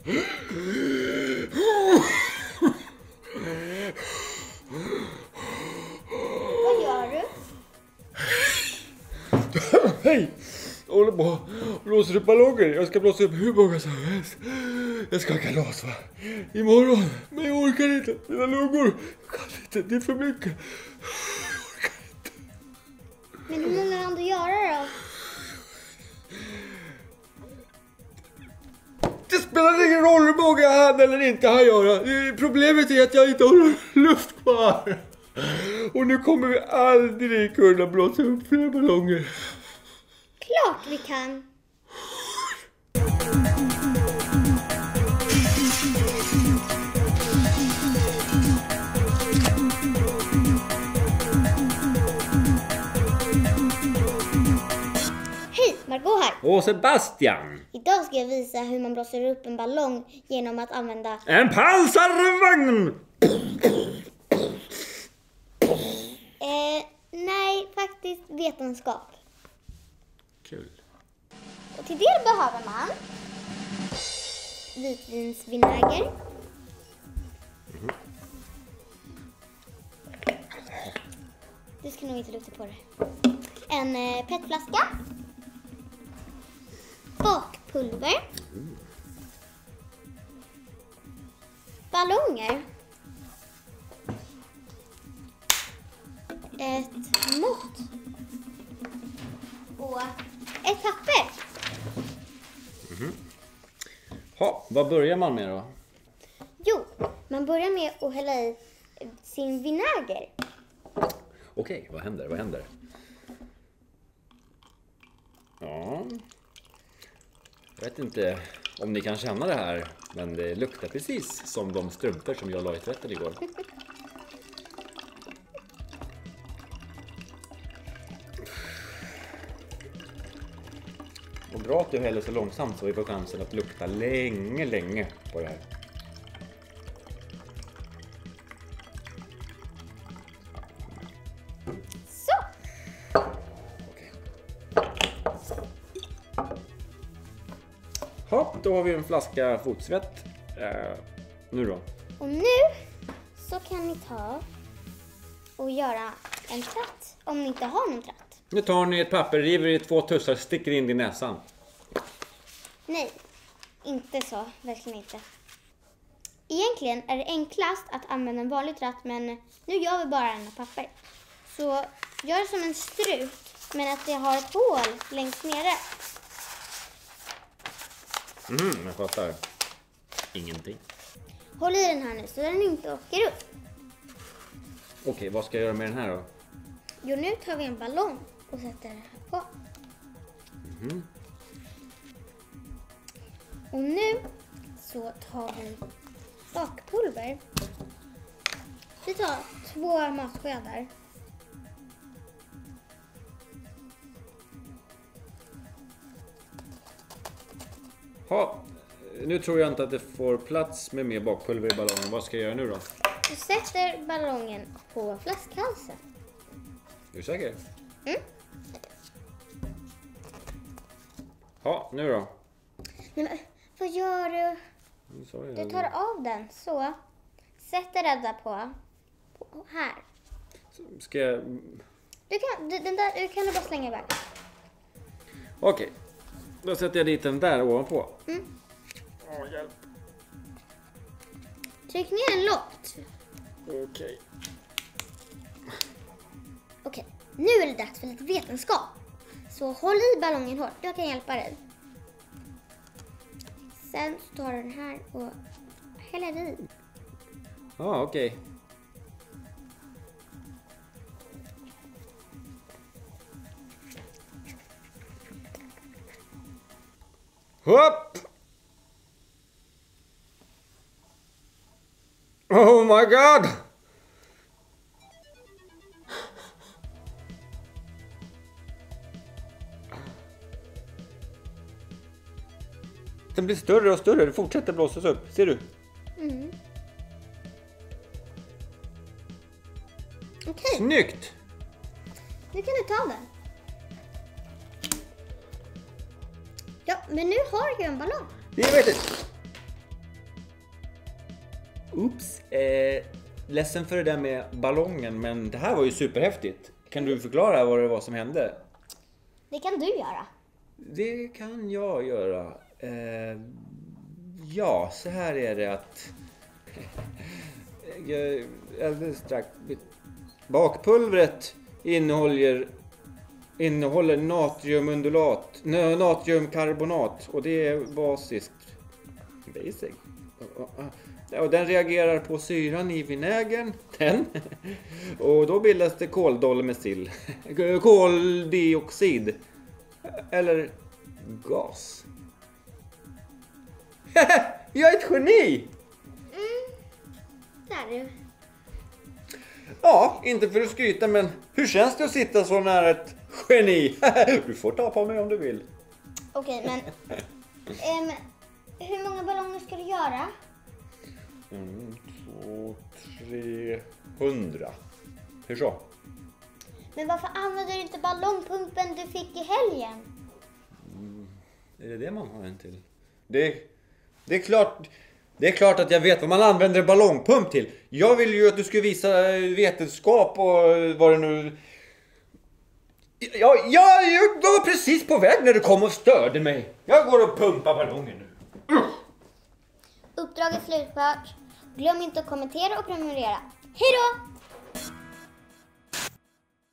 Vad gör du? Hej! Jag håller på och blåser upp ballonger. Jag ska blåsa upp hur många som helst. Jag ska ha kalas, va? Imorgon. Men jag orkar inte. Mina lungor. Jag kan inte. Det är för mycket. Jag orkar inte. Men hur många hann du göra då? Det spelar ingen roll hur många jag hann eller inte hann göra. Problemet är att jag inte har luft kvar. Och nu kommer vi aldrig kunna blåsa upp fler ballonger. Klart vi kan. Hej, Margot här. Och Sebastian. Idag ska jag visa hur man blåser upp en ballong genom att använda En pansarvagn! nej, faktiskt vetenskap. Kul. Och till det behöver man vitvinsvinäger. Du ska nog inte lukta på det. En petflaska. Bakpulver. Ballonger. Ett mått. Och ett papper. Ha, vad börjar man med då? Jo, man börjar med att hälla i sin vinäger. Okej, vad händer? Vad händer? Ja. Jag vet inte om ni kan känna det här, men det luktar precis som de strumpor som jag la i tvätten igår. Och bra att du häller så långsamt så vi får chansen att lukta länge på det här. Så! Okej. Ja, då har vi en flaska fotsvett. Nu då? Och nu så kan ni ta och göra en tratt om ni inte har någon tratt. Nu tar ni ett papper, river i 2 tussar, sticker in i näsan. Nej, inte så. Verkligen inte. Egentligen är det enklast att använda en vanlig tratt, men nu gör vi bara en papper. Så gör som en strut, men att det har ett hål längst nere. Jag fattar. Ingenting. Håll i den här nu så den inte åker upp. Okej, vad ska jag göra med den här då? Jo, nu tar vi en ballong och sätter den här på. Och nu så tar vi bakpulver. Vi tar 2 matskedar. Ha, nu tror jag inte att det får plats med mer bakpulver i ballongen. Vad ska jag göra nu då? Du sätter ballongen på flaskhalsen. Är du säker? Mm. Ja, nu då? Nej, men, vad gör du? Du tar av den så. Sätter den där på här. Ska jag... Du kan du bara slänga iväg. Okej. Då sätter jag dit den där ovanpå. Hjälp. Tryck ner den lågt. Okej. Okej, nu är det dags för lite vetenskap. Så håll i ballongen hårt, jag kan hjälpa dig. Sen så tar du den här och häller i. Ja, okej. Hopp! Oh my god! Den blir större och större, det fortsätter blåsas upp, ser du? Okej, Snyggt! nu kan du ta den. Ja, men nu har jag en ballong. Jag vet inte. Oops. Ledsen för det där med ballongen, men det här var ju superhäftigt. Kan du förklara vad det var som hände? Det kan du göra. Det kan jag göra. Ja, så här är det att... Alldeles strax. Bakpulvret innehåller natriumkarbonat och det är basiskt. Basic. Och den reagerar på syran i vinägern. Och då bildas det koldolmesil. Koldioxid. Eller gas. Jag är ett geni! Där du. Ja, inte för att skryta, men hur känns det att sitta så nära ett geni? Du får ta på mig om du vill. Okej, men hur många ballonger ska du göra? 200, 300. Hur så? Men varför använder du inte ballongpumpen du fick i helgen? Är det man har en till? Det är klart att jag vet vad man använder en ballongpump till. Jag vill ju att du ska visa vetenskap och vad det nu... Jag var precis på väg när du kom och störde mig. Jag går och pumpar ballongen nu. Uppdraget slutfört. Glöm inte att kommentera och prenumerera. Hej då!